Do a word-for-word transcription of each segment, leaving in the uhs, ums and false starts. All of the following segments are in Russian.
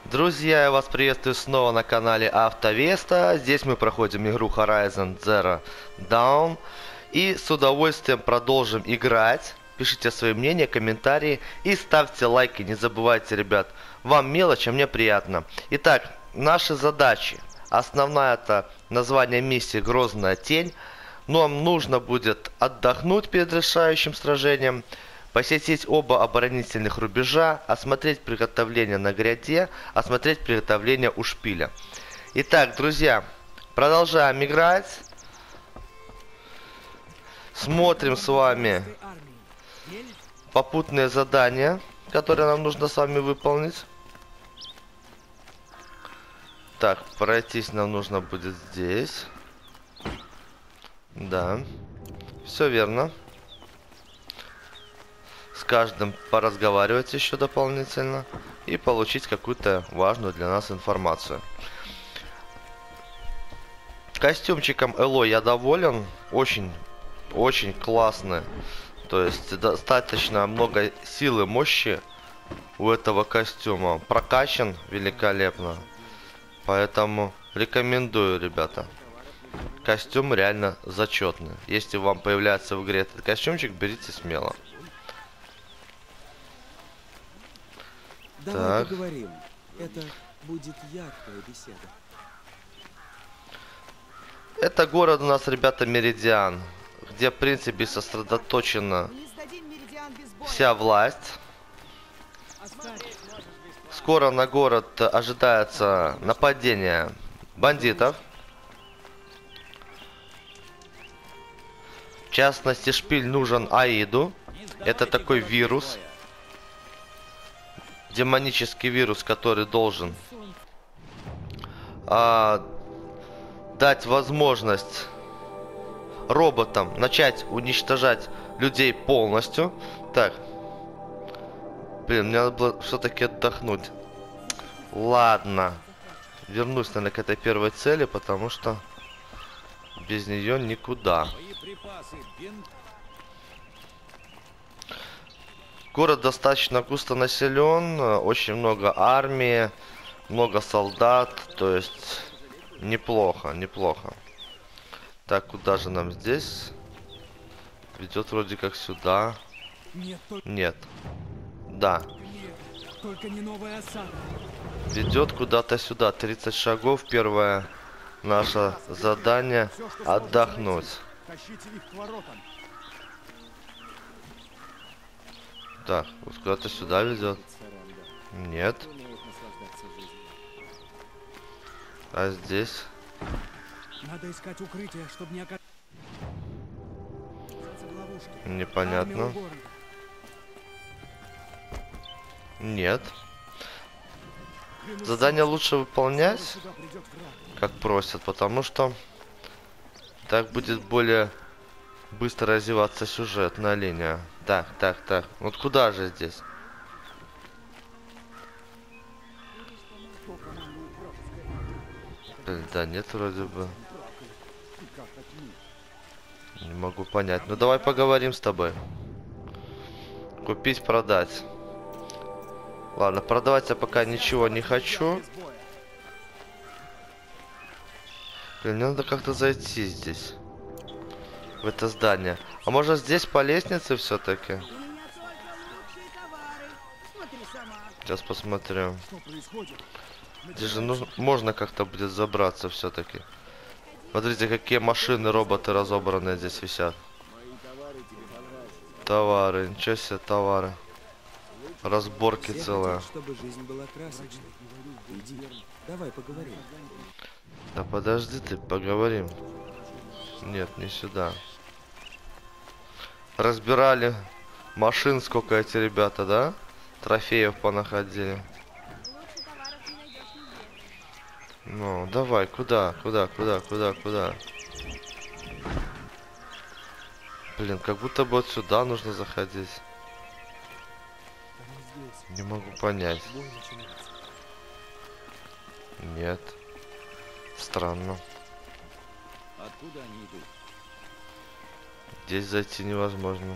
Друзья, я вас приветствую снова на канале Автовеста. Здесь мы проходим игру Horizon Zero Dawn. И с удовольствием продолжим играть. Пишите свои мнения, комментарии и ставьте лайки. Не забывайте, ребят, вам мелочь, а мне приятно. Итак, наши задачи. Основная это название миссии «Грозная тень». Нам нужно будет отдохнуть перед решающим сражением, посетить оба оборонительных рубежа, осмотреть приготовление на гряде, осмотреть приготовление у шпиля. Итак, друзья, продолжаем играть. Смотрим с вами попутные задания, которые нам нужно с вами выполнить. Так, пройтись нам нужно будет здесь. Да, все верно. С каждым поразговаривать еще дополнительно и получить какую-то важную для нас информацию. Костюмчиком Элой я доволен. Очень, очень классно. То есть достаточно много силы, мощи у этого костюма. Прокачан великолепно. Поэтому рекомендую, ребята. Костюм реально зачетный. Если вам появляется в игре этот костюмчик, берите смело. Давай Так. поговорим. Это будет яркая беседа. Это город у нас, ребята, Меридиан, где, в принципе, сосредоточена вся власть. Скоро на город ожидается нападение бандитов. В частности, шпиль нужен Аиду. Это такой вирус. Демонический вирус, который должен а, дать возможность роботам начать уничтожать людей полностью. Так. Блин, мне надо было все-таки отдохнуть. Ладно. Вернусь, наверное, к этой первой цели, потому что без нее никуда. Город достаточно густо населен, очень много армии, много солдат, то есть неплохо, неплохо. Так, куда же нам здесь? Ведет вроде как сюда. Нет, только... Нет. Да. Нет, только не новая осада. Ведет куда-то сюда. тридцать шагов. Первое наше задание отдохнуть. Тащите их к воротам. Так, вот куда-то сюда ведет. Нет. А здесь? Надо искать укрытие, чтобы не оказаться в ловушке. Непонятно. Нет. Задание лучше выполнять, как просят, потому что так будет более быстро развиваться сюжетная линия. Так, так, так. Вот куда же здесь? Да нет, вроде бы. Не могу понять. Ну давай поговорим с тобой. Купить, продать. Ладно, продавать я пока ничего не хочу. Блин, мне надо как-то зайти здесь. В это здание. А может здесь по лестнице все-таки? Сейчас посмотрю. Здесь же нужно, можно как-то будет забраться все-таки. Смотрите, какие машины, роботы разобранные здесь висят. Товары, ничего себе товары. Разборки Все целые. хотят, чтобы жизнь была красочной. Иди, давай поговорим. Да подожди ты, поговорим. Нет, не сюда. Разбирали машин, сколько эти ребята, да? Трофеев понаходили. Ну, давай, куда, куда, куда, куда, куда? Блин, как будто бы вот сюда нужно заходить. Не могу понять. Нет. Странно. Откуда они идут? Здесь зайти невозможно.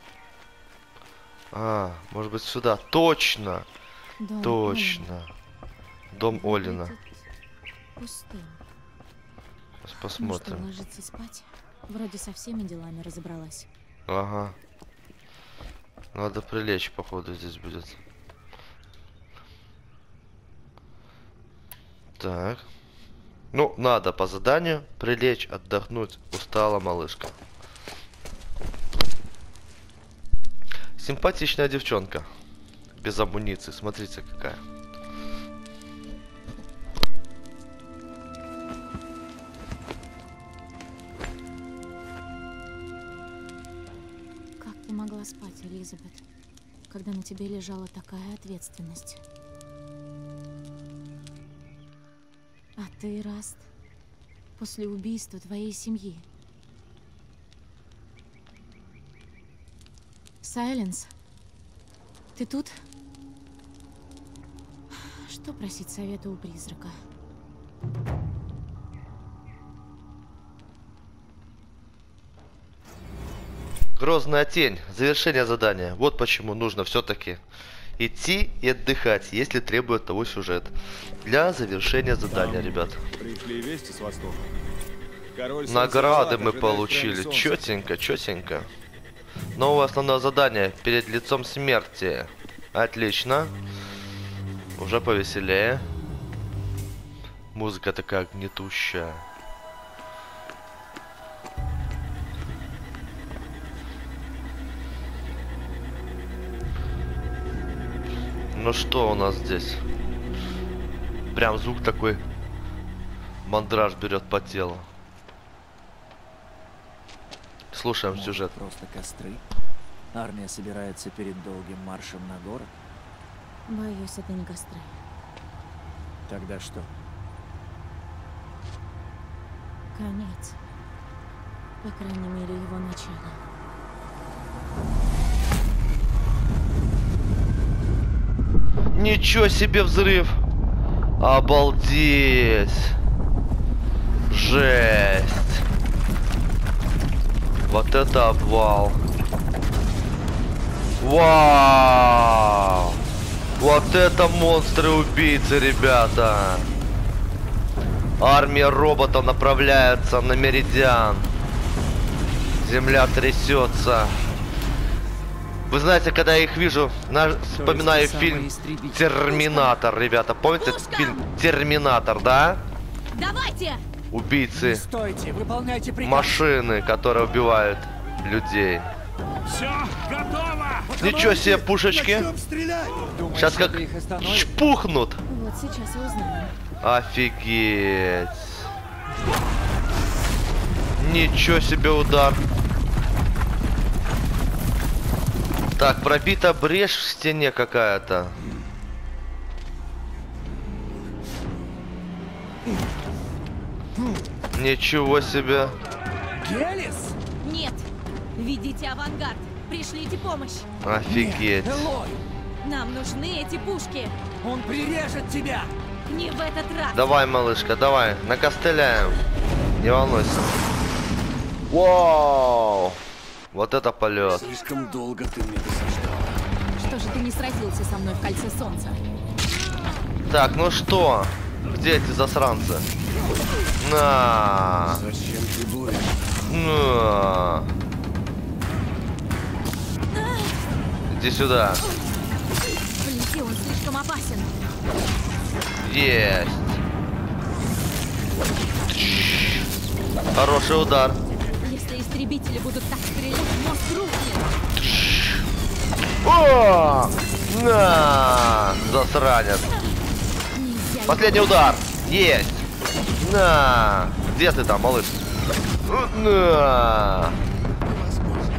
А, может быть сюда. Точно! Дом Точно. Дом Олина. Пустым. Сейчас Ну посмотрим. что, ложиться спать? Вроде со всеми делами разобралась. Ага. Надо прилечь, походу, здесь будет. Так. Ну, надо по заданию прилечь, отдохнуть. Устала малышка. Симпатичная девчонка. Без амуниции. Смотрите, какая. Как ты могла спать, Элизабет, когда на тебе лежала такая ответственность? А ты, Раст, после убийства твоей семьи. Сайленс, ты тут? Что просить совета у призрака? Грозная тень. Завершение задания. Вот почему нужно все-таки идти и отдыхать, если требует того сюжет. Для завершения задания, ребят. Пришли вести с востока. Король Награды Солнцелад мы ожидает получили. края солнца. Четенько, четенько. Новое основное задание. Перед лицом смерти. Отлично. Уже повеселее. Музыка такая гнетущая. Ну что у нас здесь? Прям звук такой. Мандраж берет по телу. Слушаем Может, сюжет. просто костры? Армия собирается перед долгим маршем на город? Боюсь, это не костры. Тогда что? Конец. По крайней мере, его начало. Ничего себе взрыв! Обалдеть! Жесть! Вот это обвал! Вау! Вот это монстры-убийцы, ребята! Армия роботов направляется на Меридиан. Земля трясется. Вы знаете, когда я их вижу, на... вспоминаю есть те самые фильм истребители. Терминатор, ребята. Помните этот Пушка! фильм Терминатор, да? Давайте! Убийцы, Стойте, выполняйте приказ. машины, которые убивают людей. Все, готово! Ничего себе, пушечки. Думаешь, Сейчас как это их остановит? чпухнут. Вот сейчас и узнаем. Офигеть. Ничего себе удар. Так, пробита брешь в стене какая-то. Ничего себе. Гелис? Нет! Ведите авангард! Пришлите помощь! Офигеть. Нет, Элой, Нам нужны эти пушки! он прирежет тебя! Не в этот раз! Давай, малышка, давай, накостыляем. Не волнуйся. Вау! Вот это полет. Слишком долго ты мне досаждала. Что же ты не сразился со мной в кольце солнца? Так, ну что? Где эти засранцы? На! Зачем ты будешь? На! Иди сюда. Вблизи он слишком опасен. Есть. Хороший удар. Если истребители будут так стрелять, мост рухнет. О! На! Засранец. Нельзя Последний удар. Есть. На! Где ты там, малыш? На! Возможно.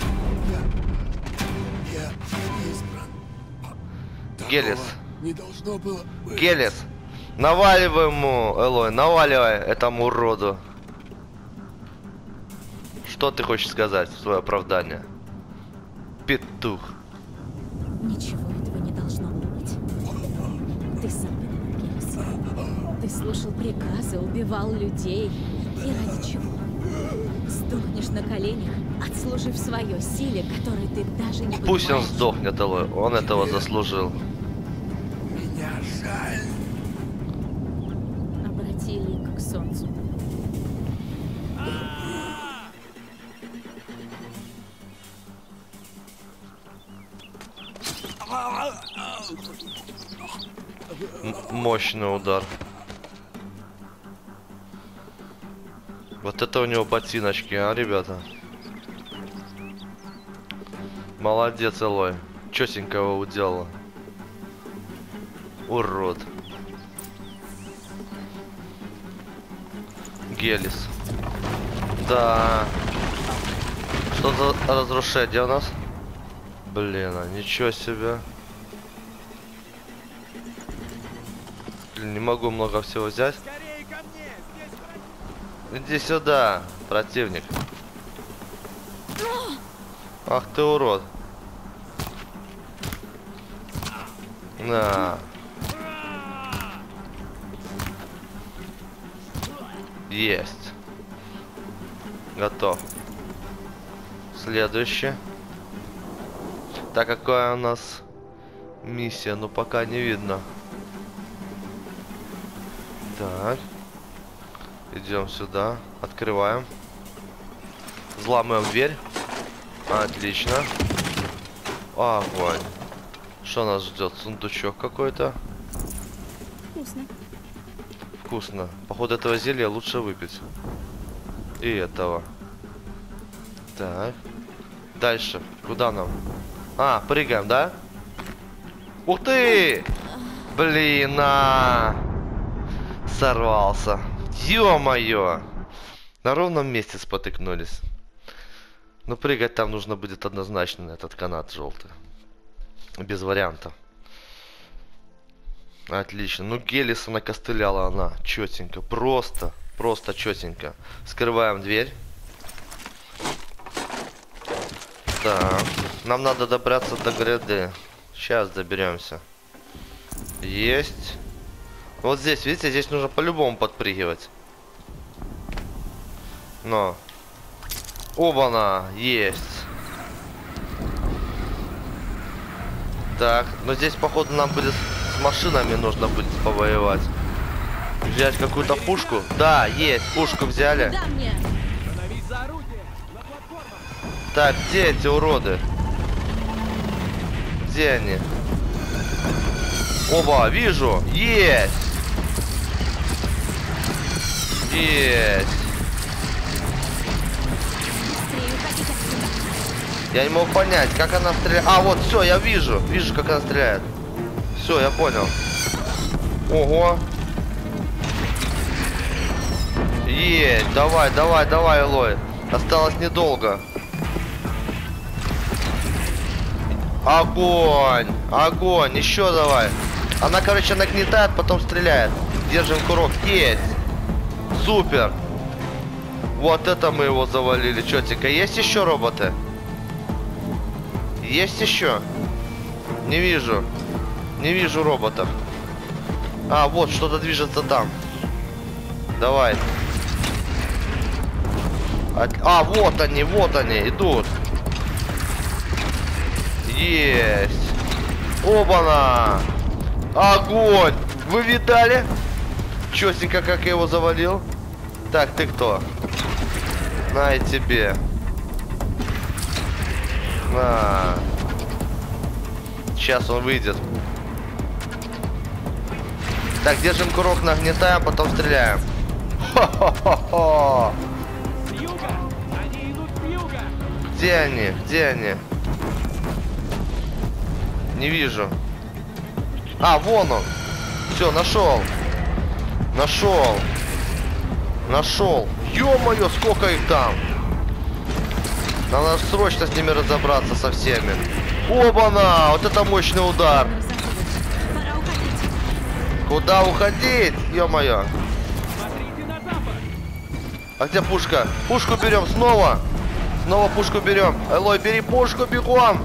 Я... Я избран. Такого Гелис. не должно было быть. Гелис. Наваливай ему, Элой, наваливай этому уроду. Что ты хочешь сказать в свое оправдание? Петух. Ничего этого не должно быть. Ты сам виноват, Гелис. Ты слушал приказы, убивал людей. И ради чего? Сдохнешь на коленях, отслужив свое силе, которой ты даже не Пусть он понимаешь. сдохнет, Элой. Он этого заслужил. Меня жаль. солнцу. М- мощный удар. Вот это у него ботиночки, а, ребята? Молодец, Элой. Чётенько его уделала. Урод. Гелис. Да. Что за разрушение у нас? Блин, а ничего себе. Блин, не могу много всего взять. Иди сюда, противник. Ах ты урод. На. Есть. Готов. Следующий. Так, какая у нас миссия? Ну, пока не видно. Так. Идем сюда. Открываем. Взламываем дверь. Отлично. Огонь. Что нас ждет? Сундучок какой-то. Вкусно. Вкусно. Походу этого зелья лучше выпить. И этого. Так. Дальше. Куда нам? А, прыгаем, да? Ух ты! Блин, а! Сорвался. Ё-моё! На ровном месте спотыкнулись. Но прыгать там нужно будет однозначно на этот канат желтый. Без вариантов. Отлично. Ну, Гелиса накостыляла она. Чётенько. Просто. Просто чётенько. Скрываем дверь. Так. Нам надо добраться до гряды. Сейчас доберемся. Есть. Вот здесь, видите, здесь нужно по-любому подпрыгивать. Но. Оба-на. Есть. Так. Но здесь, походу, нам будет с машинами нужно будет повоевать. Взять какую-то пушку. Да, есть. Пушку взяли. Куда мне? Так, где эти уроды? Где они? Оба, вижу. Есть. Есть. Быстрее уходите отсюда. Я не могу понять, как она стреляет. А, вот, все, я вижу. Вижу, как она стреляет. Все, я понял. Ого. Есть. Давай, давай, давай, Элой. Осталось недолго. Огонь. Огонь. Еще давай. Она, короче, нагнетает, потом стреляет. Держим курок. Есть. Супер. Вот это мы его завалили. Чётенько. Есть еще роботы? Есть еще? Не вижу. Не вижу роботов. А, вот, что-то движется там. Давай. От... А, вот они, вот они, идут. Есть. Оба-на. Огонь. Вы видали? Чётенько, как я его завалил. Так, ты кто? На и тебе. На. Сейчас он выйдет. Так, держим курок, нагнетаем, потом стреляем. Хо-хо-хо-хо. С юга! Они идут с юга! Где они? Где они? Не вижу. А, вон он. Все, нашел. Нашел. Нашел. Ё-моё, сколько их там. Надо срочно с ними разобраться со всеми. Оба-на! Вот это мощный удар. Пора уходить. Куда уходить? Ё-моё. Смотрите на запад! А где пушка? Пушку берем снова. Снова пушку берем. Элой, бери пушку, бегом.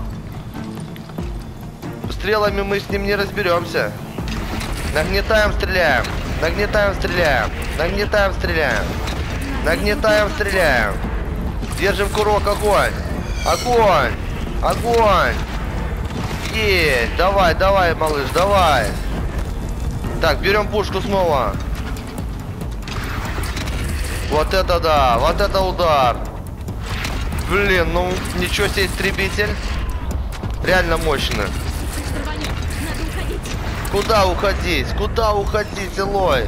Стрелами мы с ним не разберемся. Нагнетаем, стреляем. Нагнетаем, стреляем. Нагнетаем, стреляем. Нагнетаем, стреляем. Держим курок, огонь. Огонь. Огонь. Есть. Давай, давай, малыш, давай. Так, берем пушку снова. Вот это да, вот это удар. Блин, ну ничего себе истребитель. Реально мощный. Рванет. Надо уходить. Куда уходить? Куда уходить, Элой?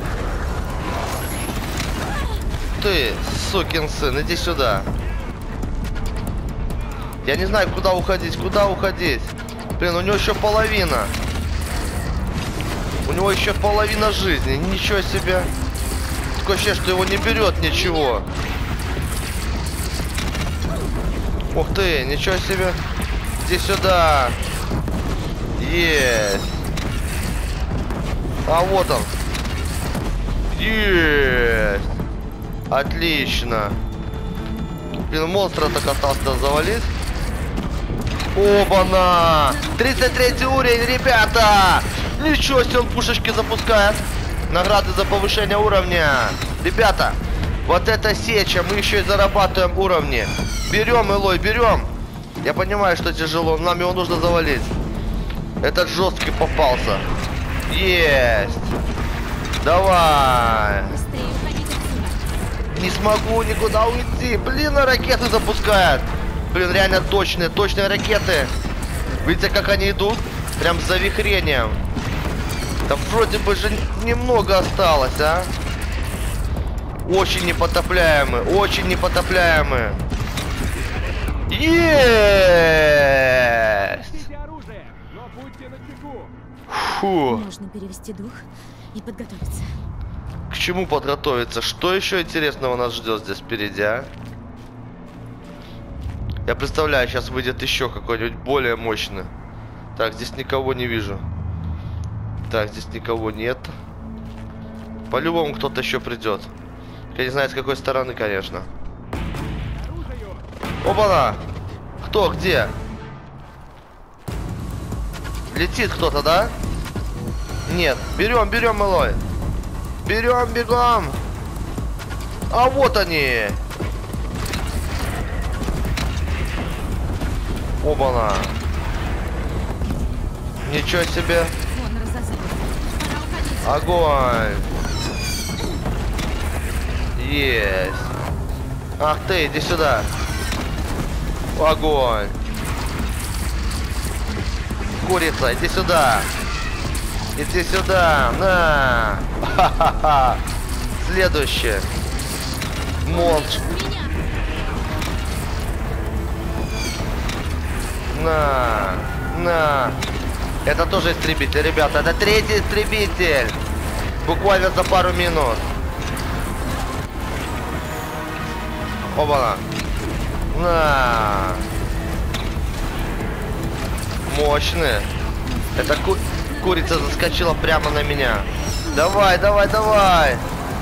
Ты, сукин сын, иди сюда. Я не знаю, куда уходить, куда уходить. Блин, у него еще половина. У него еще половина жизни. Ничего себе. Такое ощущение, что его не берет ничего. Ух ты, ничего себе. Иди сюда. Есть. А вот он. Есть. Отлично. Блин, монстра так остался завалить. Оба-на! тридцать третий уровень, ребята! Ничего себе, он пушечки запускает. Награды за повышение уровня. Ребята, вот это сеча, мы еще и зарабатываем уровни. Берем, Элой, берем. Я понимаю, что тяжело, нам его нужно завалить. Этот жесткий попался. Есть. Давай. Быстрее уходить отсюда. Не смогу никуда уйти. Блин, а ракеты запускают. Блин, реально точные, точные ракеты. Видите, как они идут? Прям с завихрением. Да вроде бы же немного осталось, а? Очень непотопляемые, очень непотопляемые. Есть! Берите оружие, но будьте начеку. Фу. Нужно перевести дух и подготовиться. К чему подготовиться? Что еще интересного нас ждет здесь впереди, а? Я представляю, сейчас выйдет еще какой-нибудь более мощный. Так, здесь никого не вижу. Так, здесь никого нет. По-любому кто-то еще придет. Я не знаю, с какой стороны, конечно. Опа-на! Кто, где? Летит кто-то, да? Нет. Берем, берем, Элой. Берем, бегом. А вот они. Оба-на. Ничего себе. Вон разозлил. Пора уходить. Огонь. Есть. Ах ты, иди сюда. Огонь. Курица, иди сюда. Иди сюда. На. Ха-ха-ха. Следующее. Молча. Меня. На. На. Это тоже истребитель, ребята. Это третий истребитель. Буквально за пару минут. Оба-на. На. Мощный. Эта ку курица заскочила прямо на меня. Давай, давай, давай.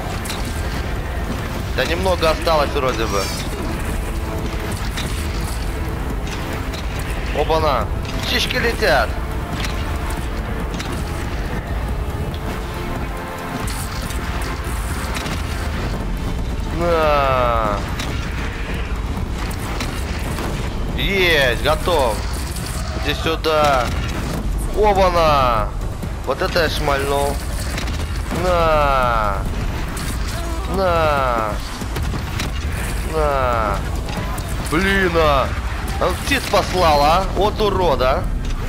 Да немного осталось вроде бы. Оба-на. Птички летят. На. Есть, готов. Иди сюда. Оба-на. Вот это я шмальнул. На. На. На. Блин, а. Он птиц послал, а? Вот урода.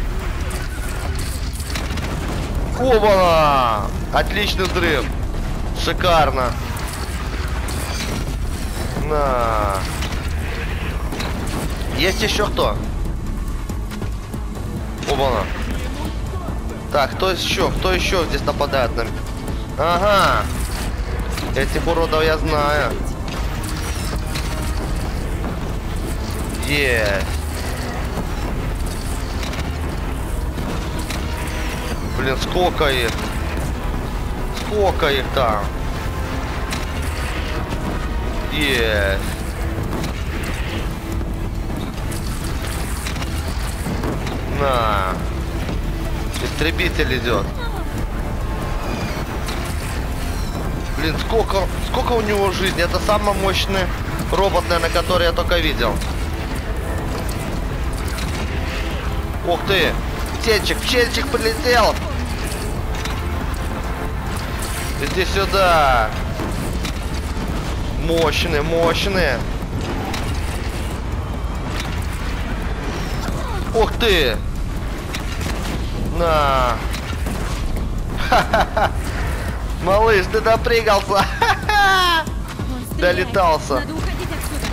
Оба-на. Отличный взрыв. Шикарно. На. Есть еще кто? Оба-на. Так, кто еще? Кто еще здесь нападает на меня? Ага. Этих уродов я знаю. Есть. Блин, сколько их? Сколько их там? Есть. На. Истребитель идет. Блин, сколько, сколько у него жизни? Это самый мощный робот, наверное, который я только видел. Ух ты! Птенчик, птенчик прилетел! Иди сюда! Мощные, мощные. Ух ты! На! Ха-ха-ха! Малыш, ты допрыгался! Ха-ха! Долетался. Надо уходить отсюда.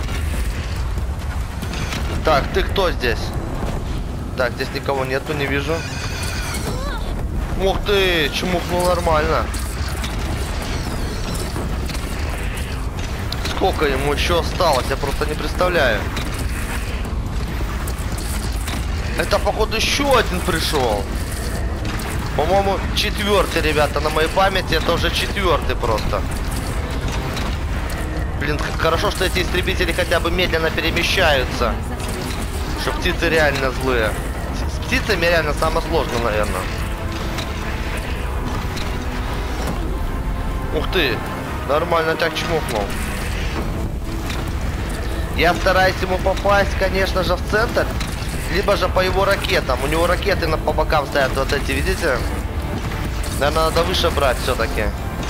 Так, ты кто здесь? Так, здесь никого нету, не вижу. Ух ты, чмухнул нормально. Сколько ему еще осталось, я просто не представляю. Это, походу, еще один пришел. По-моему, четвертый, ребята, на моей памяти. Это уже четвертый просто. Блин, хорошо, что эти истребители хотя бы медленно перемещаются. Что птицы реально злые. С птицами реально самое сложное, наверное. Ух ты, нормально так чмокнул. Я стараюсь ему попасть, конечно же, в центр. Либо же по его ракетам. У него ракеты на, по бокам стоят вот эти, видите? Наверное, надо выше брать все-таки.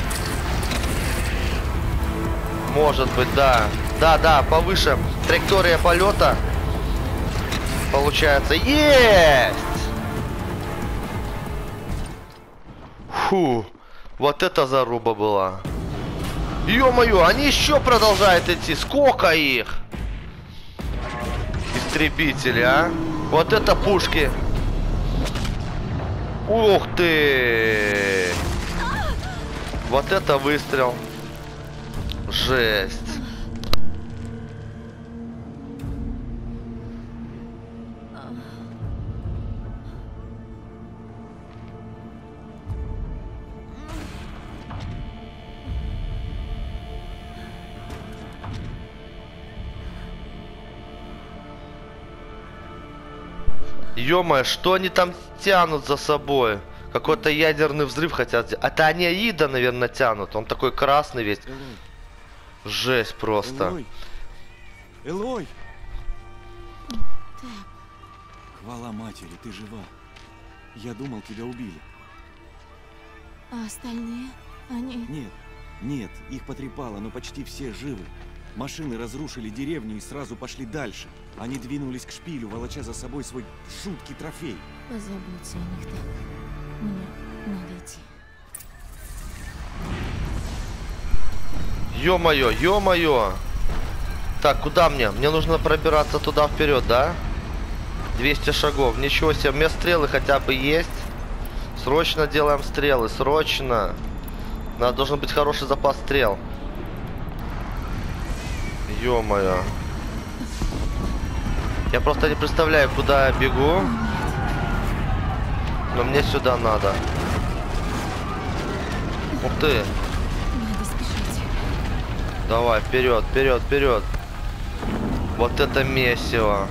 Может быть, да. Да, да, повыше. Траектория полета. Получается. Есть! Фу. Вот это заруба была. Ё-моё, они еще продолжают идти. Сколько их? Истребители, а? Вот это пушки. Ух ты! Вот это выстрел. Жесть. Ё-моё, что они там тянут за собой? Какой-то ядерный взрыв хотят сделать. Это они Аида, наверное, тянут. Он такой красный весь. Элой, Жесть просто. Элой! Элой! Хвала матери, ты жива. Я думал, тебя убили. А остальные? Они... Нет, нет, их потрепало, но почти все живы. Машины разрушили деревню и сразу пошли дальше. Они двинулись к шпилю, волоча за собой свой жуткий трофей. Позаботься о них так. Мне надо идти. Ё-моё, ё-моё. Так, куда мне? Мне нужно пробираться туда вперед, да? двести шагов. Ничего себе, у меня стрелы хотя бы есть. Срочно делаем стрелы, срочно. Надо, должен быть хороший запас стрел. Ё-моё. Я просто не представляю, куда я бегу. Но мне сюда надо. Ух ты. Надо спешить. Давай, вперед, вперед, вперед. Вот это месиво.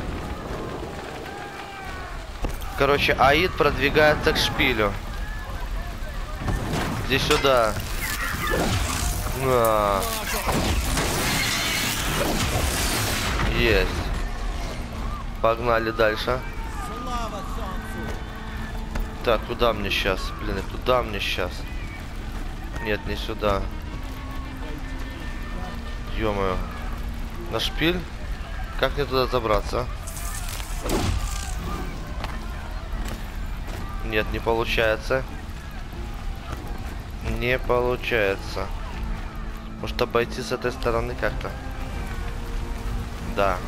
Короче, Аид продвигается к шпилю. Иди сюда. На. Есть. Погнали дальше. Так, куда мне сейчас? Блин, и куда мне сейчас? Нет, не сюда. Ё-моё. На шпиль? Как мне туда забраться? Нет, не получается. Не получается. Может обойти с этой стороны как-то? Да.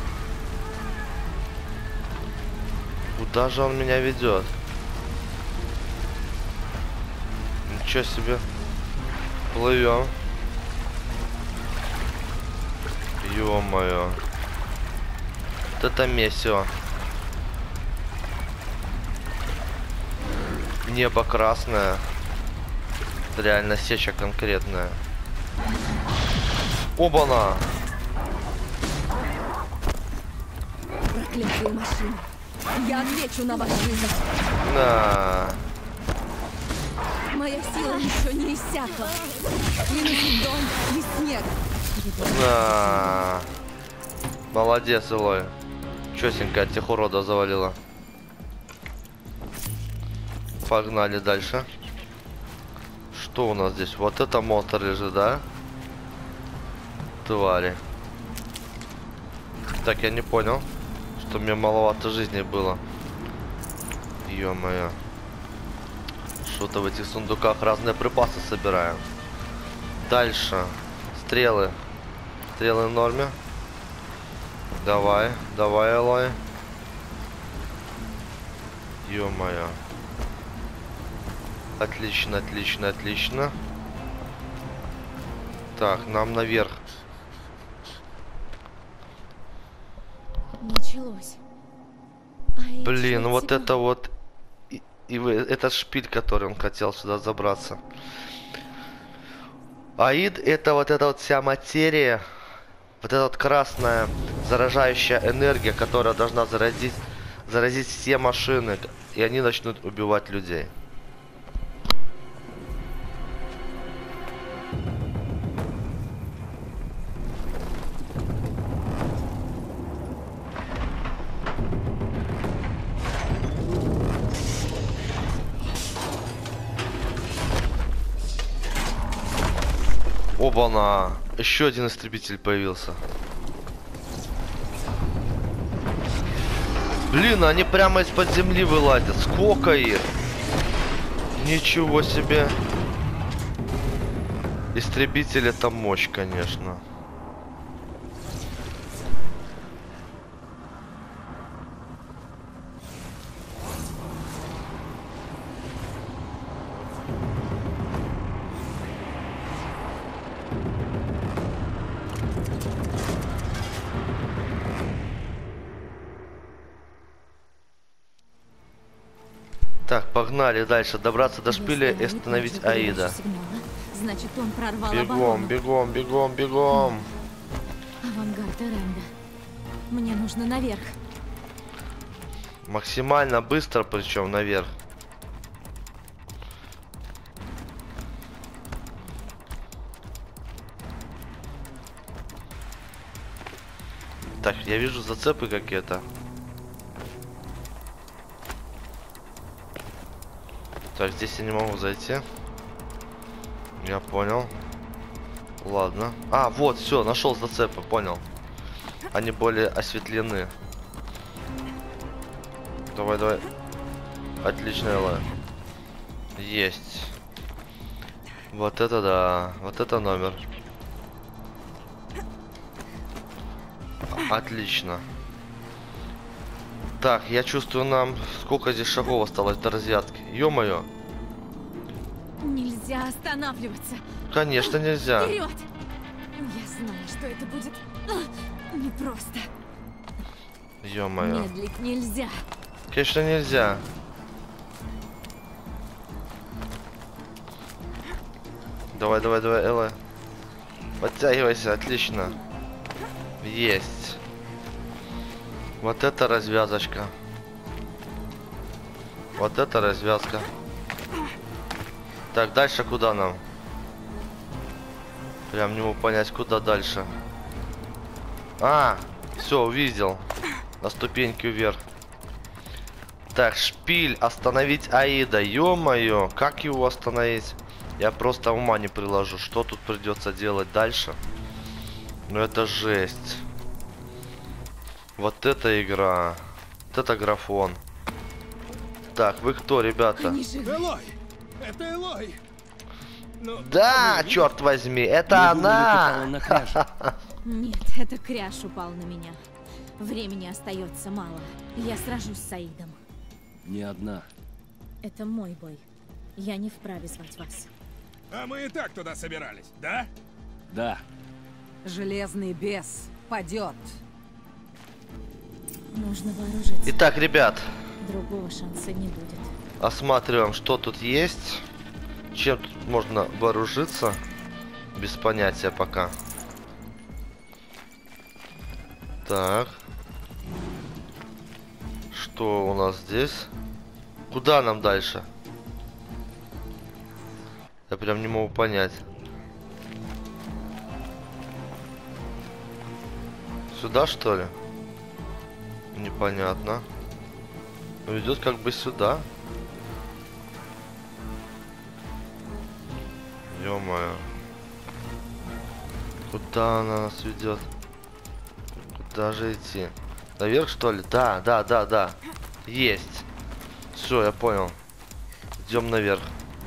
Куда же он меня ведет? Ничего себе. Плывем. Ё-моё. Вот это месиво. Небо красное. Реально сеча конкретная. Оба-на! Проклятые машины. Я отвечу на ваш вызов. На. Моя сила еще не иссякла. Принесет дом и снег. На. Молодец, Элой. Чёсенько от тех уродов завалила. Погнали дальше. Что у нас здесь? Вот это монстр лежит, да? твари. Так, я не понял, что мне маловато жизни было. Ё-моё. Что-то в этих сундуках разные припасы собираем. Дальше. Стрелы. Стрелы в норме. Давай, давай, Элой. Ё-моё. Отлично, отлично, отлично. Так, нам наверх. Началось. Аид Блин, ждёт вот тебя. это вот... И, и вы, этот шпиль, который он хотел сюда забраться. Аид — это вот эта вот вся материя. Вот эта вот красная заражающая энергия, которая должна заразить, заразить все машины. И они начнут убивать людей. Оба-на! Еще один истребитель появился. Блин, они прямо из-под земли вылазят. Сколько их? Ничего себе. Истребитель — это мощь, конечно. Так, погнали дальше. Добраться до шпиля и Если остановить Аид получил Аида. передачу сигнала, значит, он прорвал Бегом, оборону. бегом, бегом, бегом. Авангард Эренда. Мне нужно наверх. Максимально быстро, причем наверх. Так, я вижу зацепы какие-то. Так, здесь я не могу зайти. Я понял. Ладно. А, вот, все, нашел зацепы, понял. Они более осветлены. Давай, давай. Отлично, Элла. Есть. Вот это да. Вот это номер. Отлично. Так, я чувствую, нам сколько здесь шагов осталось до развязки. Ё-моё. Нельзя останавливаться. Конечно, нельзя. Вперед! Я знаю, что это будет а, непросто. Ё-моё. Медлить нельзя. Конечно, нельзя. Давай, давай, давай, Элла. Подтягивайся, отлично. Есть. Вот это развязочка. Вот это развязка. Так, дальше куда нам? Прям не могу понять, куда дальше. А, все, увидел. На ступеньки вверх. Так, шпиль. Остановить Аида. Ё-моё, как его остановить? Я просто ума не приложу. Что тут придется делать дальше? Ну это жесть. Вот это игра. Вот это графон. Так, вы кто, ребята? Они живы. Элой! Это Элой! Ну, Да, вы черт возьми, это Не думали, ты она! пала на кряж. Нет, это кряж упал на меня. Времени остается мало. Я сражусь с Аидом. Не одна. Это мой бой. Я не вправе звать вас. А мы и так туда собирались, да? Да. Железный бес падет. Нужно вооружиться. Итак, ребят, Другого шанса не будет. осматриваем, что тут есть. Чем тут можно вооружиться? Без понятия пока. Так. Что у нас здесь? Куда нам дальше? Я прям не могу понять. Сюда, что ли? Непонятно. Но идет как бы сюда. Ё-моё. Куда она нас ведет? Куда же идти? Наверх, что ли? Да, да, да, да. Есть. Все, я понял. Идем наверх.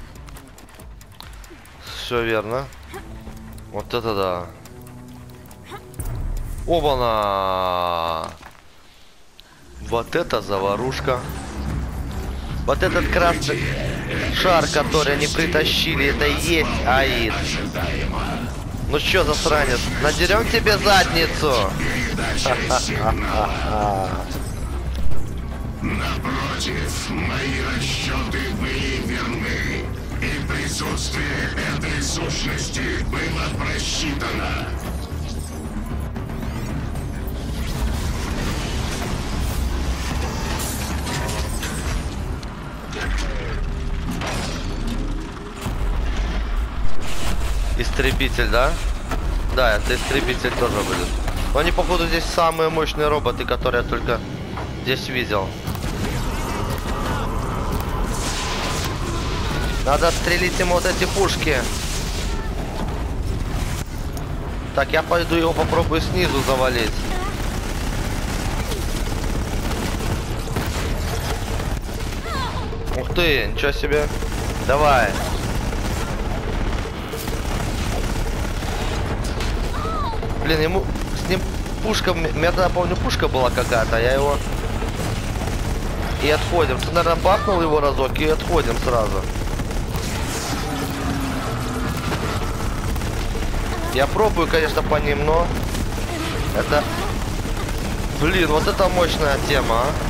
Все верно. Вот это да. Оба-на! Вот это заварушка. Вот этот красный шар, который они притащили, это и есть Аид. Ну чё, засранец, надерем тебе задницу? Напротив, мои расчеты были верны, и присутствие этой сущности было просчитано. Истребитель, да? Да, это истребитель тоже будет. Но они, походу, здесь самые мощные роботы, которые я только здесь видел. Надо стрелить ему вот эти пушки. Так, я пойду его попробую снизу завалить. Ух ты, ничего себе. Давай. Блин, ему с ним пушка, у меня тогда, помню, пушка была какая-то, я его... И отходим. Ты, наверное, бахнул его разок и отходим сразу. Я пробую, конечно, по ним, но... Это... Блин, вот это мощная тема, а.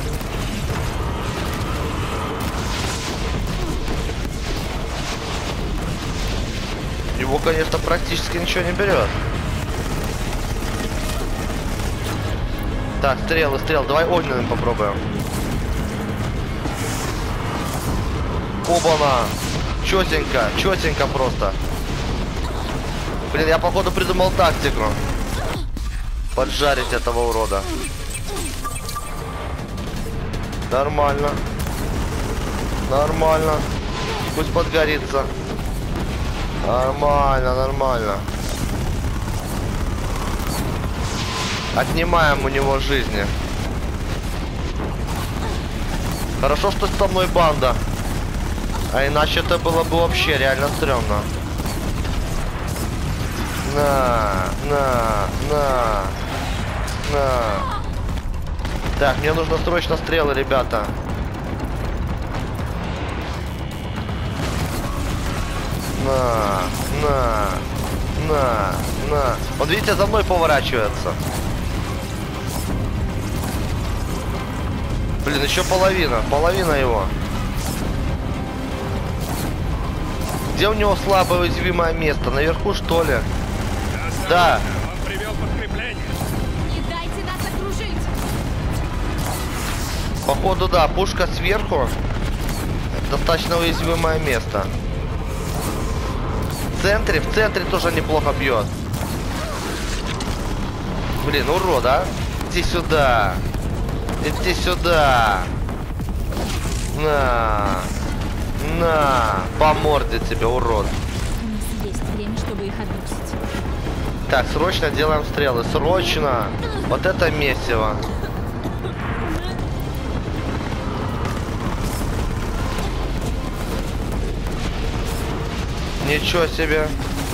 Его, конечно, практически ничего не берет. Так, стрелы, стрел. Давай огненным попробуем. Оба-на! Четенько, четенько просто. Блин, я походу придумал тактику. Поджарить этого урода. Нормально. Нормально. Пусть подгорится. Нормально, нормально. Отнимаем у него жизни. Хорошо, что со мной банда. А иначе это было бы вообще реально стрёмно. На, на, на, на. Так, мне нужно срочно стрелы, ребята. На, на, на, на. Вот видите, за мной поворачивается. Блин, еще половина. Половина его. Где у него слабое уязвимое место? Наверху, что ли? Да. Он привел подкрепление. Не дайте нас окружить! Походу, да. Пушка сверху. Достаточно уязвимое место. В центре, в центре тоже неплохо бьет. Блин, урод, а? Иди сюда. Иди сюда. На. На. По морде тебе, урод. У нас есть время, чтобы их отбросить. Так, срочно делаем стрелы. Срочно. Вот это месиво. Ничего себе.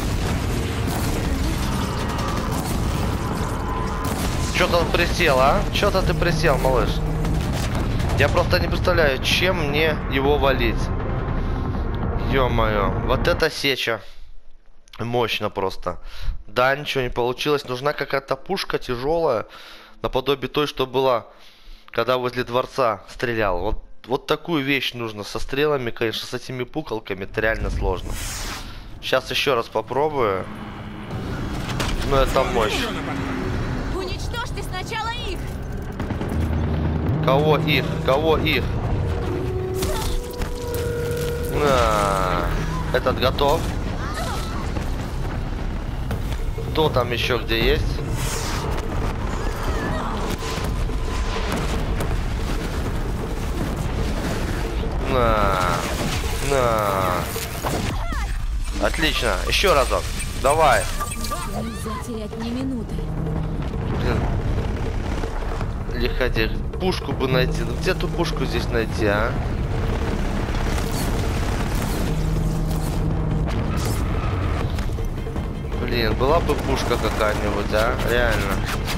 Что-то он присел, а? Что-то ты присел, малыш. Я просто не представляю, чем мне его валить. Ё-моё. Вот это сеча. Мощно просто. Да, ничего не получилось. Нужна какая-то пушка тяжелая. Наподобие той, что была, когда возле дворца стрелял. Вот, вот такую вещь нужно. Со стрелами, конечно, с этими пукалками. Это реально сложно. Сейчас еще раз попробую. Ну, это мощь. Уничтожьте сначала их! Кого их? Кого их? На. Этот готов. Кто там еще где есть? На. На. Отлично. Еще разок. Давай. Нельзя терять ни минуты. Блин. Лиходей. Пушку бы найти. Ну где ту пушку здесь найти, а? Блин, была бы пушка какая-нибудь, а? Реально.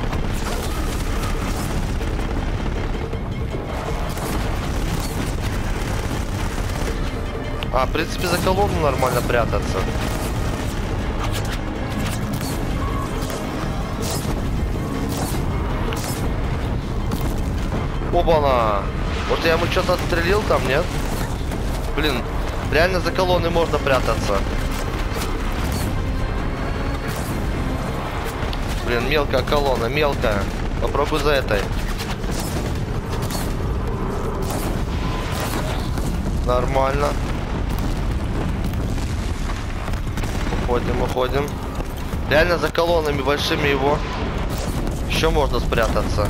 А, в принципе, за колонну нормально прятаться. Оба-на! Вот я ему что-то отстрелил там, нет? Блин, реально за колонной можно прятаться. Блин, мелкая колонна, мелкая. Попробуй за этой. Нормально. Уходим, уходим. Реально за колоннами большими его еще можно спрятаться.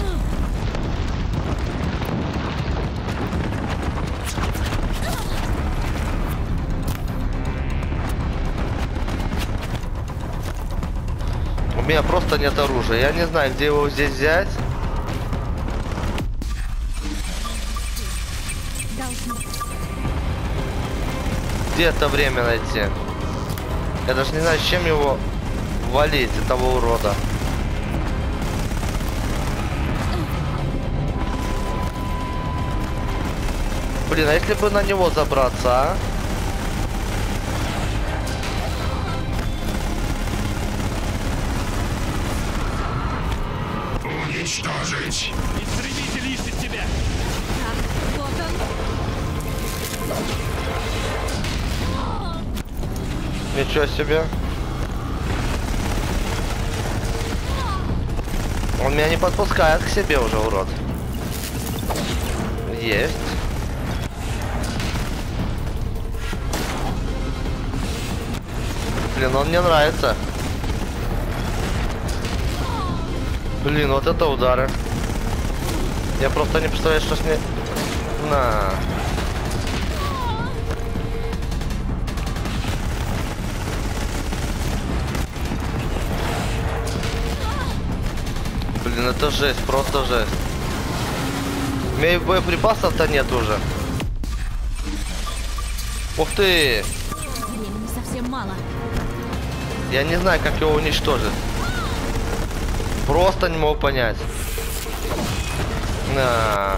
У меня просто нет оружия. Я не знаю, где его здесь взять. Где это время найти? Я даже не знаю, с чем его валить, этого урода. Блин, а если бы на него забраться, а? Уничтожить! Истребитель ищет тебя! Так, вот он. Ничего себе. Он меня не подпускает к себе уже, урод. Есть. Блин, он мне нравится. Блин, вот это удары. Я просто не представляю, что с ней... На. Блин, это жесть, просто жесть. У меня и боеприпасов-то нет уже. Ух ты! Времени совсем мало. Я не знаю, как его уничтожить. Просто не могу понять. На.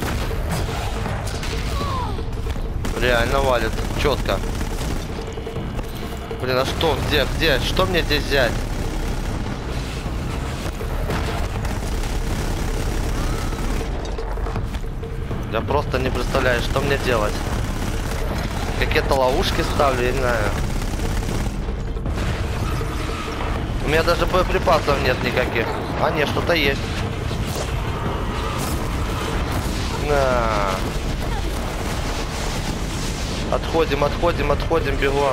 Реально валит. Четко. Блин, а что? Где? Где? Что мне здесь взять? Я просто не представляю, что мне делать. Какие-то ловушки ставлю, я не знаю. У меня даже боеприпасов нет никаких. А, нет, что-то есть. На. Отходим, отходим, отходим, бегом.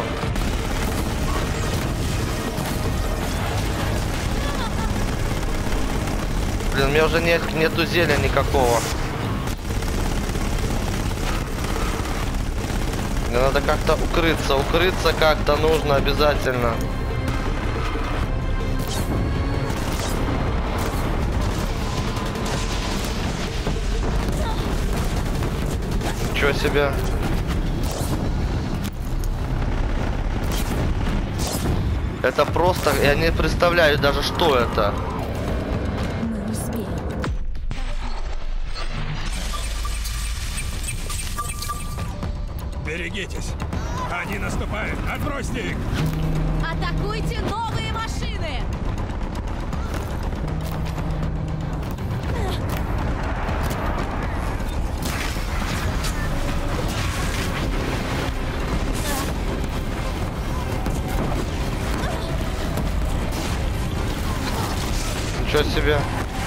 Блин, у меня уже нет, нету зелья никакого. Мне надо как-то укрыться. Укрыться как-то нужно обязательно. Ничего себе. Это просто... Я не представляю даже, что это. Мы успеем. Берегитесь! Они наступают! Отбросьте их! Атакуйте новые машины! Ничего себе.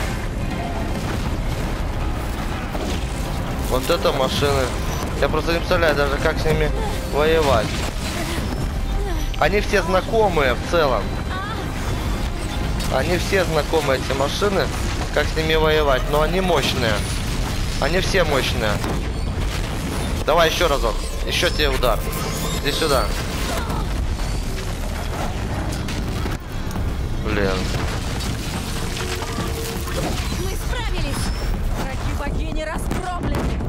Вот это машины. Я просто не представляю даже, как с ними воевать. Они все знакомые в целом. Они все знакомые, эти машины. Как с ними воевать. Но они мощные. Они все мощные. Давай еще разок. Еще тебе удар. Иди сюда. блин. Мы справились! Враги богини раскромлены!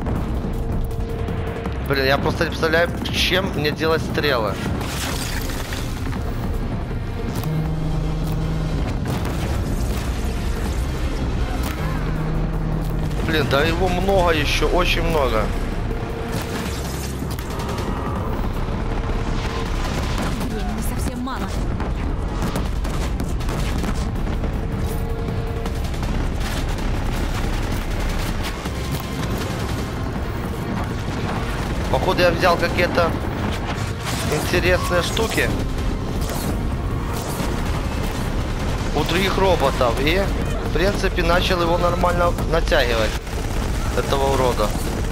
Блин, я просто не представляю, чем мне делать стрелы. Блин, да его много еще, очень много. Времени совсем мало. Походу я взял какие-то интересные штуки у других роботов и, в принципе, начал его нормально натягивать, этого урода.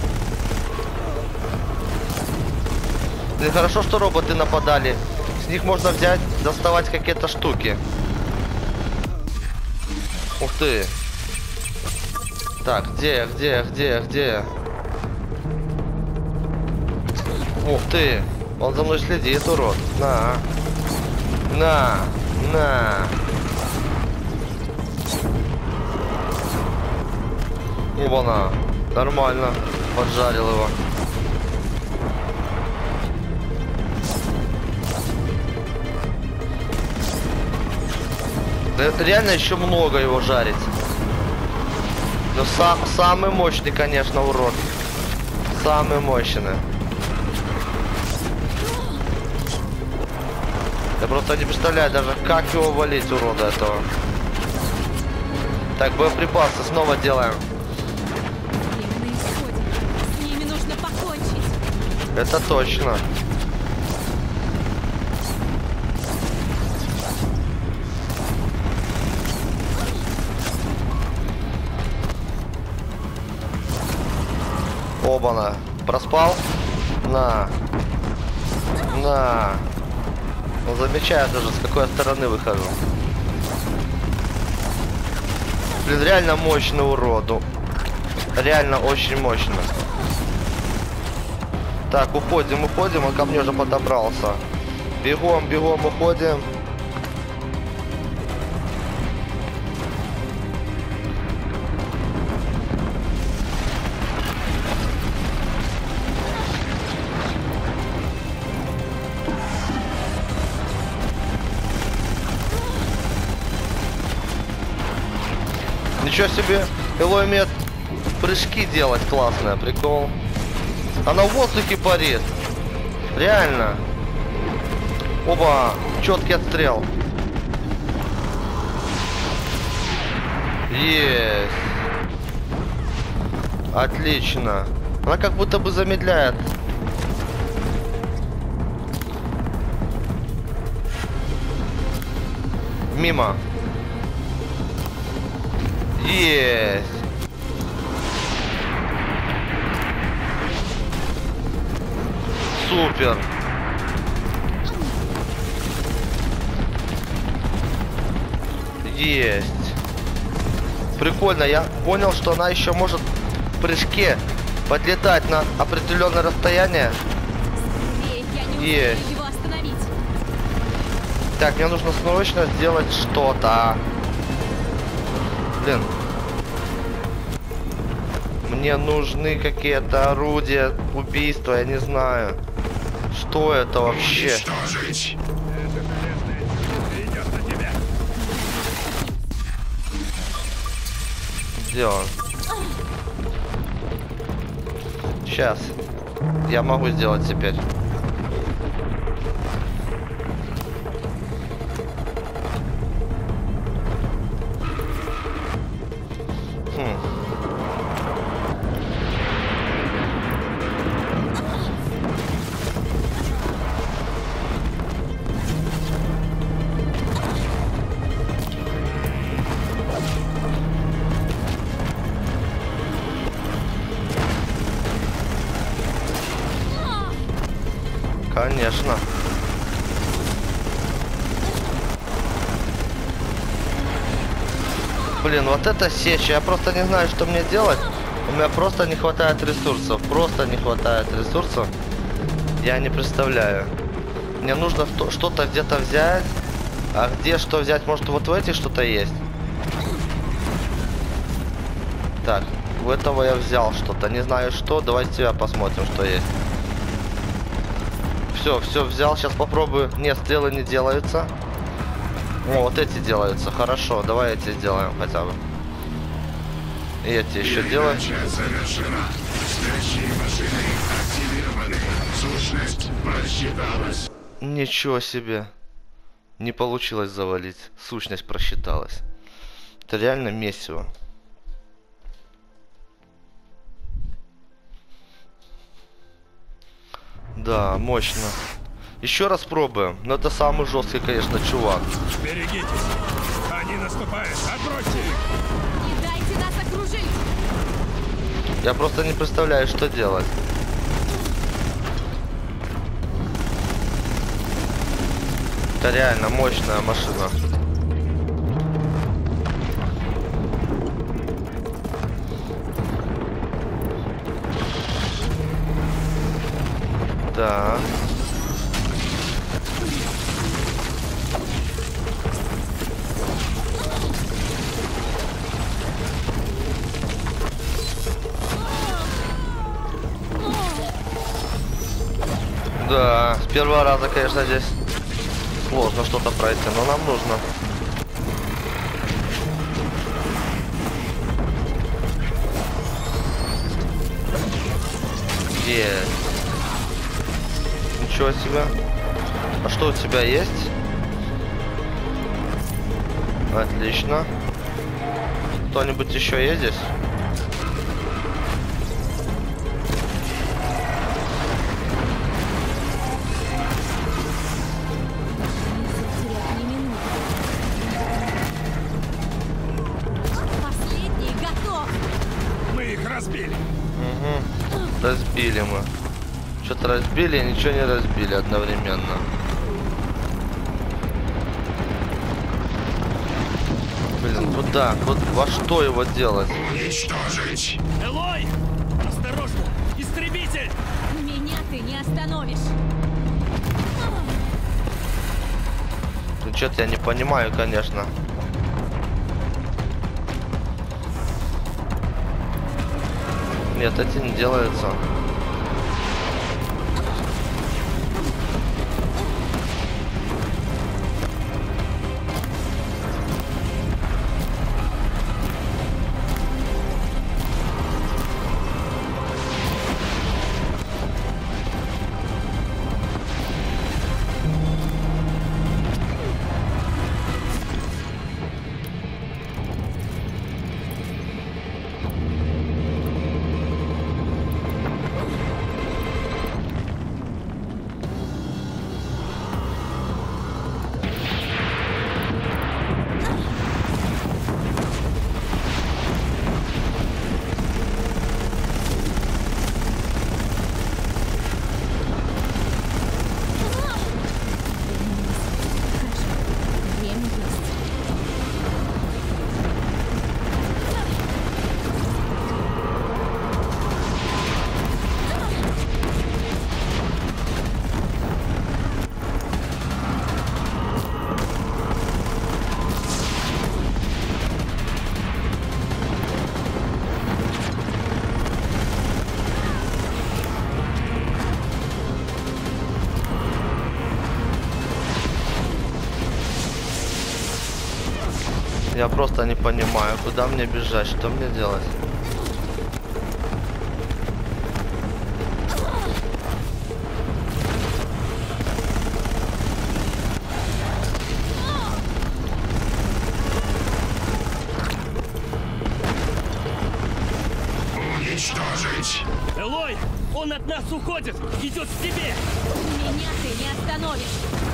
Блин, хорошо, что роботы нападали. С них можно взять, доставать какие-то штуки. Ух ты. Так, где, где, где, где? Ух ты. Он за мной следит, урод. На. На. На. Оба-на. Нормально. Поджарил его. Да это реально еще много его жарить. Но сам, самый мощный, конечно, урод. Самый мощный. Я просто не представляю даже, как его валить, урода этого. Так, боеприпасы снова делаем. Время на исходе. С ними нужно покончить. Это точно. Оба-на. Проспал? На. На. Он замечает уже, с какой стороны выхожу. Блин, реально мощный уроду. Реально очень мощно. Так, уходим, уходим. Он ко мне уже подобрался. Бегом, бегом, уходим. Ничего себе, Элой умеет прыжки делать классные, прикол. Она в воздухе парит. Реально. Оба, четкий отстрел. Есть. Отлично. Она как будто бы замедляет. Мимо. Есть. Супер. Есть. Прикольно. Я понял, что она еще может в прыжке подлетать на определенное расстояние. Скорее, я не успею Есть. его остановить. Так, мне нужно срочно сделать что-то. Блин. Мне нужны какие-то орудия убийства, я не знаю. Что это вообще? Уничтожить. Это железная птица идет на тебя. Где он? Сейчас. Я могу сделать теперь. Хм. Конечно. Блин, вот это сеча. Я просто не знаю, что мне делать. У меня просто не хватает ресурсов. Просто не хватает ресурсов. Я не представляю. Мне нужно что-то где-то взять. А где что взять? Может, вот в эти что-то есть? Так, у этого я взял что-то. Не знаю что. Давайте тебя посмотрим, что есть. Все, все взял. Сейчас попробую. Нет, стрелы не делаются. О, вот эти делаются. Хорошо, давай эти сделаем хотя бы. И эти еще делаю. Завершена. Стоящие машины активированы. Сущность просчиталась. Ничего себе. Не получилось завалить. Сущность просчиталась. Это реально месиво. Да, мощно. Еще раз пробуем. Но это самый жесткий, конечно, чувак. Берегитесь. Они наступают. Отбросьте их. Не дайте нас окружить! Я просто не представляю, что делать. Это реально мощная машина. Да. Да, с первого раза, конечно, здесь сложно что-то пройти, но нам нужно. Есть. Ничего себе. А что у тебя есть? Отлично. Кто-нибудь еще есть здесь? Последний готов! Мы их разбили. Угу. Разбили мы. Что-то разбили, и ничего не разбили одновременно. Блин, куда? Вот во что его делать? Уничтожить. Элой! Осторожно! Истребитель! Меня ты не остановишь! Ну что-то я не понимаю, конечно. Нет, эти не делаются. Время есть. Я просто не понимаю, куда мне бежать, что мне делать. Уничтожить. Элой! Он от нас уходит! Идет к тебе! Меня ты не остановишь!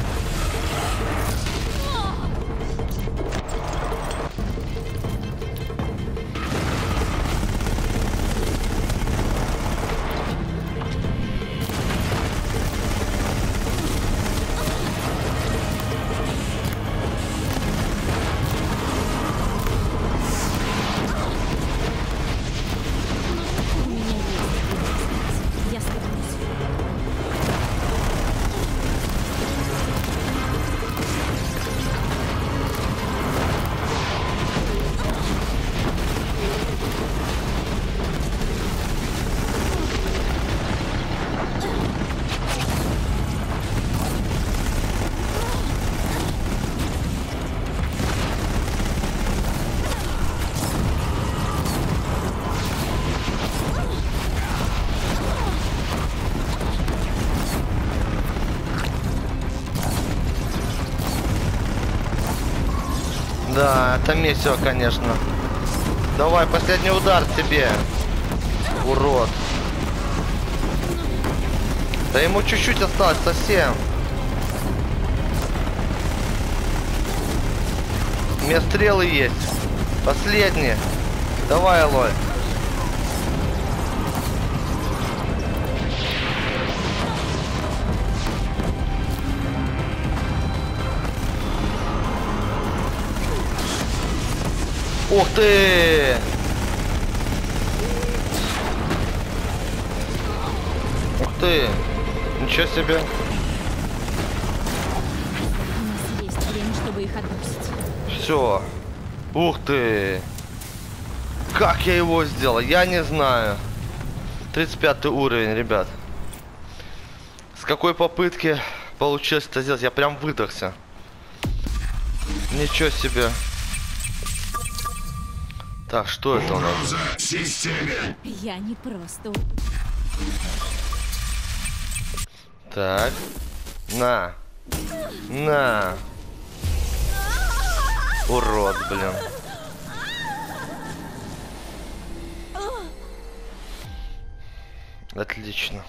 У меня есть. Я справлюсь. Да, это месиво, конечно. Давай, последний удар тебе. Урод. Да ему чуть-чуть осталось совсем. У меня стрелы есть. Последние. Давай, Алой. Ух ты! Ух ты! Ничего себе! У нас есть время, чтобы их отбросить. Все. Ух ты! Как я его сделал? Я не знаю. тридцать пятый уровень, ребят. С какой попытки получилось это сделать? Я прям выдохся. Ничего себе. Так, что это у нас? Угроза системе. Я не просто... у- Так. На. На. Урод, блин. Отлично.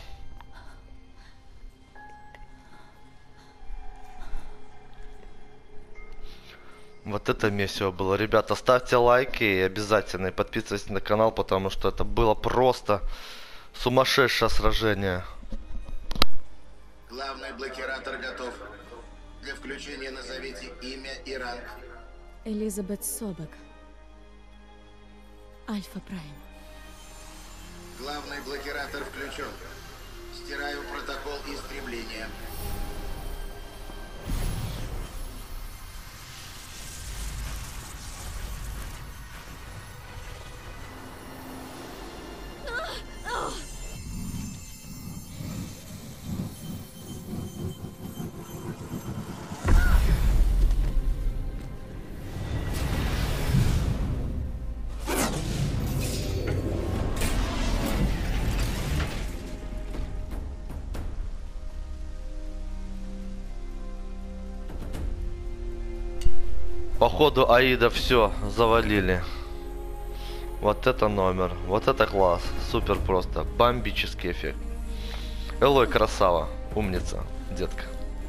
Вот это месиво было. Ребята, ставьте лайки и обязательно и подписывайтесь на канал, потому что это было просто сумасшедшее сражение. Главный блокиратор готов. Для включения назовите имя и ранг. Элизабет Собек. Альфа Прайм. Главный блокиратор включен. Стираю протокол истребления. Походу Аида все завалили. Вот это номер. Вот это класс. Супер просто. Бомбический эффект. Элой красава. Умница, детка.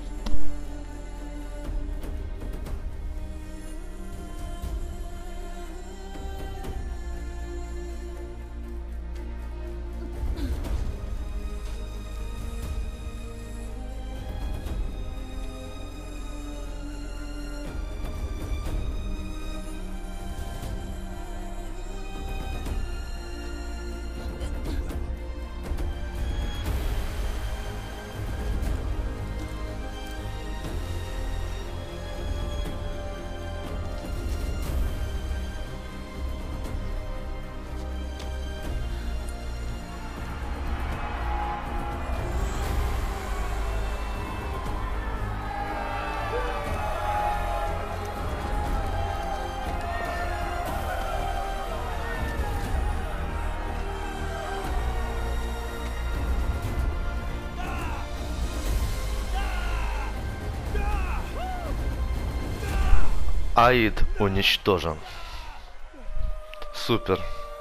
Аид уничтожен. Супер.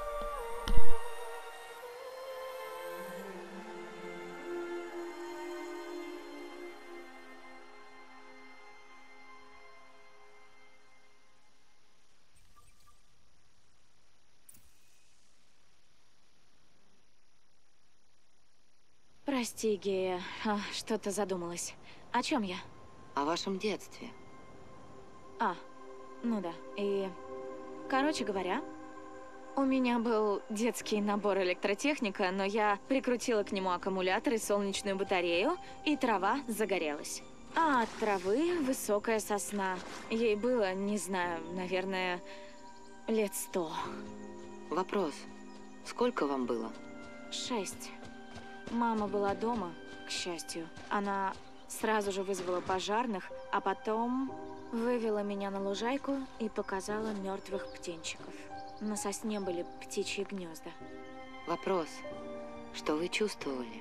Прости, Гея, а, что-то задумалась. О чем я? О вашем детстве. А, ну да. И, короче говоря, у меня был детский набор электротехника, но я прикрутила к нему аккумулятор и солнечную батарею, и трава загорелась. А от травы высокая сосна. Ей было, не знаю, наверное, лет сто. Вопрос. Сколько вам было? Шесть. Мама была дома, к счастью. Она сразу же вызвала пожарных, а потом вывела меня на лужайку и показала мертвых птенчиков. На сосне были птичьи гнезда. Вопрос. Что вы чувствовали?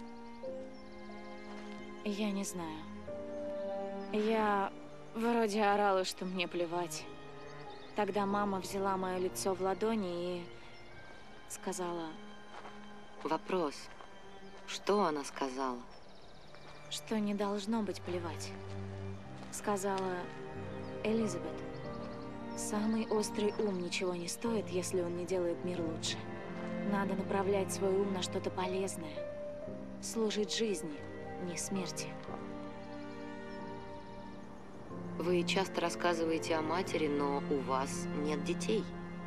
Я не знаю. Я вроде орала, что мне плевать. Тогда мама взяла мое лицо в ладони и сказала, Вопрос. Что она сказала? что не должно быть плевать. Сказала, Элизабет, самый острый ум ничего не стоит, если он не делает мир лучше. Надо направлять свой ум на что-то полезное. Служить жизни, не смерти. Вы часто рассказываете о матери, но у вас нет детей.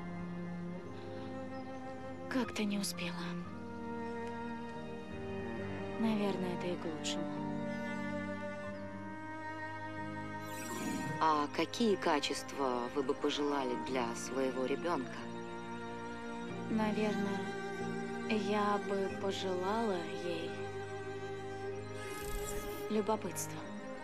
Как-то не успела. Наверное, это и к лучшему. А какие качества вы бы пожелали для своего ребенка? Наверное, я бы пожелала ей любопытства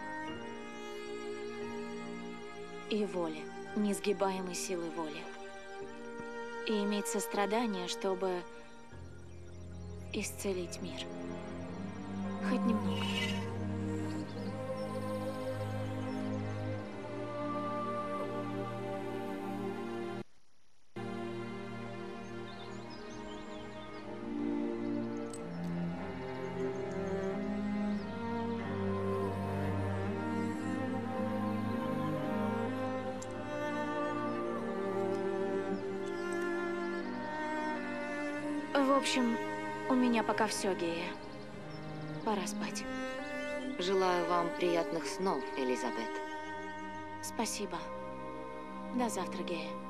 и воли, несгибаемой силы воли. И иметь сострадание, чтобы исцелить мир. Хоть немного. В общем, у меня пока все, Гея. Пора спать. Желаю вам приятных снов, Элизабет. Спасибо. До завтра, Гея.